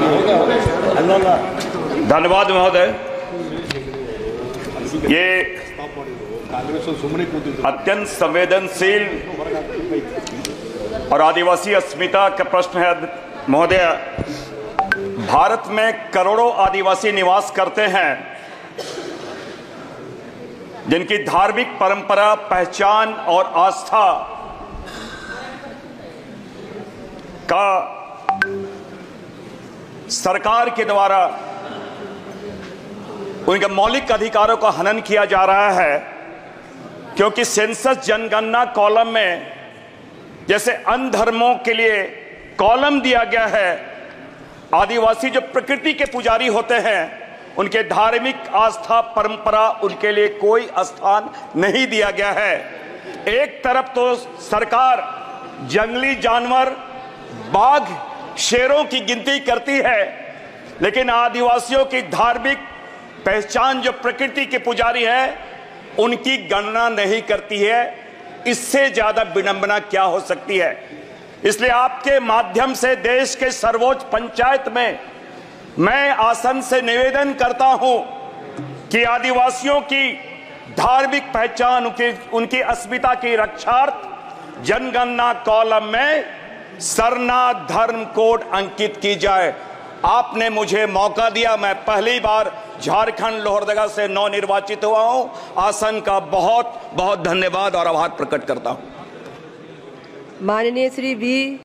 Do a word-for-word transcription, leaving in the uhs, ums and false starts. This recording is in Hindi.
धन्यवाद महोदय। ये अत्यंत संवेदनशील और आदिवासी अस्मिता का प्रश्न है महोदय। भारत में करोड़ों आदिवासी निवास करते हैं जिनकी धार्मिक परंपरा, पहचान और आस्था का सरकार के द्वारा उनके मौलिक अधिकारों का हनन किया जा रहा है, क्योंकि सेंसस जनगणना कॉलम में जैसे अन्य धर्मों के लिए कॉलम दिया गया है, आदिवासी जो प्रकृति के पुजारी होते हैं उनके धार्मिक आस्था परंपरा उनके लिए कोई स्थान नहीं दिया गया है। एक तरफ तो सरकार जंगली जानवर, बाघ, शेरों की गिनती करती है, लेकिन आदिवासियों की धार्मिक पहचान जो प्रकृति के पुजारी है उनकी गणना नहीं करती है। इससे ज्यादा विडंबना क्या हो सकती है। इसलिए आपके माध्यम से देश के सर्वोच्च पंचायत में मैं आसन से निवेदन करता हूं कि आदिवासियों की धार्मिक पहचान, उनकी उनकी अस्मिता की रक्षार्थ जनगणना कॉलम में सरना धर्म कोड अंकित की जाए। आपने मुझे मौका दिया, मैं पहली बार झारखंड लोहरदगा से नव निर्वाचित हुआ हूं। आसन का बहुत बहुत धन्यवाद और आभार प्रकट करता हूं। माननीय श्री वी